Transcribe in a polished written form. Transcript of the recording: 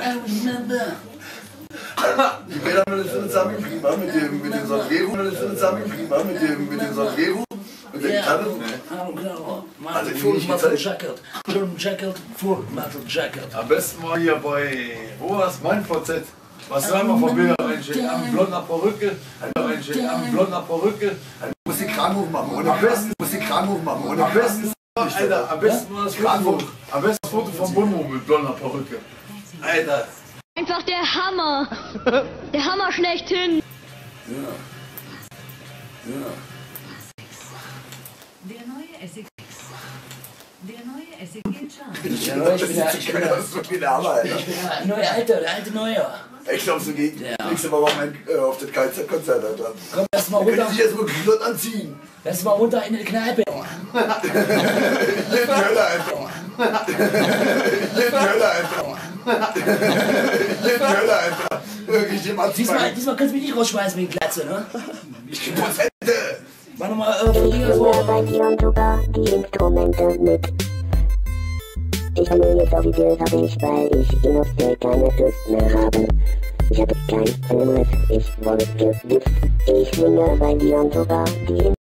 Die Bilder haben wir zusammengeblieben, mit dem Sombrero, mit dem Sombrero, mit der Gitarre. Also Full Metal Jacket, German Jacket, Full Metal Jacket. Am besten mal hier bei, wo war das, mein VZ? Was soll man von Bilder reinschicken? Am blonder Perücke, am blonder Perücke. Muss die Kranhof machen, ohne besten, muss die Kranhof machen, ohne besten. Alter, am besten mal das Foto, am besten das Foto von Bunmo mit blonder Perücke. Alter. Einfach der Hammer. Der Hammer schlechthin. Ja. Ja. Der neue SX. Der neue SX Chart. Ich bin der Hammer, Alter. Ich bin der neue Alter, der alte Neue. Ich glaub, so geht. Nächste Woche auf das Konzert, Alter. Komm, lass mal Da können runter. Sie sich jetzt mal flott anziehen. Lass mal runter in die Kneipe. Die Hölle, Alter. Die Hölle, Alter. Die Hölle, Alter. Wirklich, Diesmal kannst du mich nicht rausschmeißen wegen Glatze, ne? Ich krieg Prozente. Mach nochmal Ringer so. Bei Beyond Tuba die Instrumente mit. Ich will jetzt offiziell fertig, weil ich industriell keine Lust mehr habe. Ich habe kein Filmriss, ich wurde gespitzt. Ich singe bei Beyond Tuba die